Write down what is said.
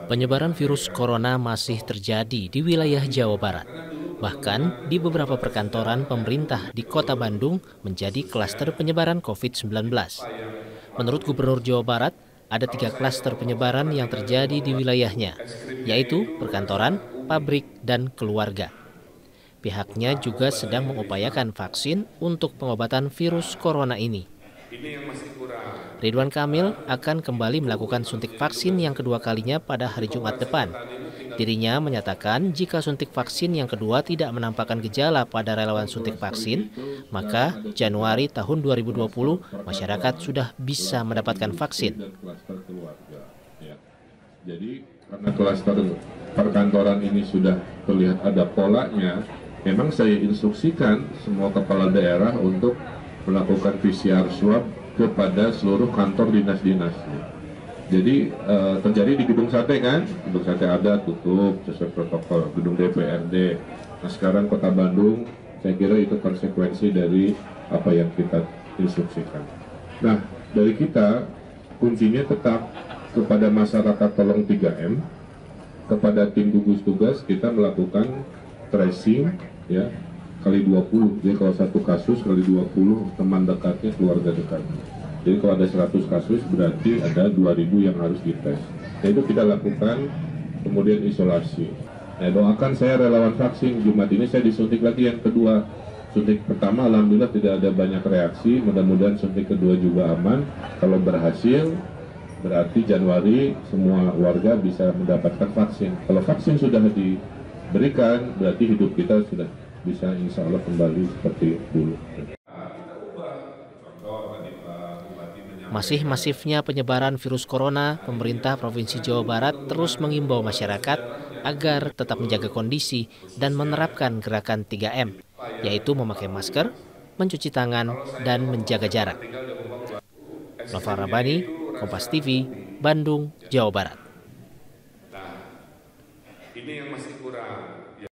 Penyebaran virus corona masih terjadi di wilayah Jawa Barat. Bahkan di beberapa perkantoran pemerintah di Kota Bandung menjadi klaster penyebaran COVID-19. Menurut Gubernur Jawa Barat, ada 3 klaster penyebaran yang terjadi di wilayahnya, yaitu perkantoran, pabrik, dan keluarga. Pihaknya juga sedang mengupayakan vaksin untuk pengobatan virus corona ini. Ridwan Kamil akan kembali melakukan suntik vaksin yang kedua kalinya pada hari Jumat depan. Dirinya menyatakan jika suntik vaksin yang kedua tidak menampakkan gejala pada relawan suntik vaksin, maka Januari tahun 2020 masyarakat sudah bisa mendapatkan vaksin. Jadi karena klaster perkantoran ini sudah terlihat ada polanya, memang saya instruksikan semua kepala daerah untuk melakukan PCR swab kepada seluruh kantor dinas-dinas. Jadi terjadi di Gedung Sate kan, Gedung Sate ada tutup sesuai protokol, Gedung DPRD. Nah sekarang Kota Bandung, saya kira itu konsekuensi dari apa yang kita instruksikan. Nah dari kita kuncinya tetap kepada masyarakat tolong 3M, kepada tim gugus tugas kita melakukan tracing ya kali 20. Jadi kalau satu kasus kali 20 teman dekatnya, keluarga dekatnya. Jadi kalau ada 100 kasus berarti ada 2.000 yang harus dites. Nah, itu kita lakukan, kemudian isolasi. Nah, doakan saya relawan vaksin, Jumat ini saya disuntik lagi yang kedua. Suntik pertama alhamdulillah tidak ada banyak reaksi, mudah-mudahan suntik kedua juga aman. Kalau berhasil berarti Januari semua warga bisa mendapatkan vaksin. Kalau vaksin sudah diberikan berarti hidup kita sudah bisa insya Allah kembali seperti dulu. Masih masifnya penyebaran virus corona, pemerintah Provinsi Jawa Barat terus mengimbau masyarakat agar tetap menjaga kondisi dan menerapkan gerakan 3M, yaitu memakai masker, mencuci tangan, dan menjaga jarak. Nova Rabani, Kompas TV, Bandung, Jawa Barat. Nah, ini yang masih kurang.